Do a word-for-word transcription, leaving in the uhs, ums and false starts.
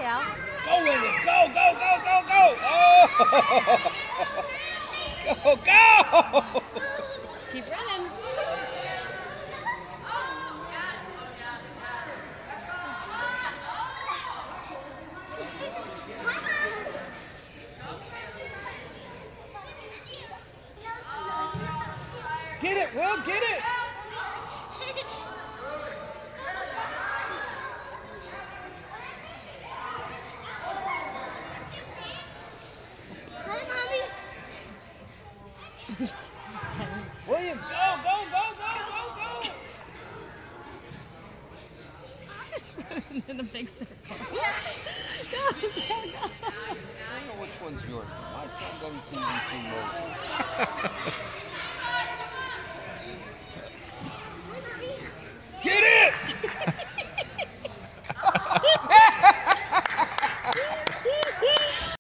Cal. Go, William. Go, go, go, go, go. Oh! Go, go! Keep running. Get it, Will, get it! William, go, go, go, go, go, go! Just running in a big circle. Go, go, go. I don't know which one's yours, but my son doesn't seem to be too low.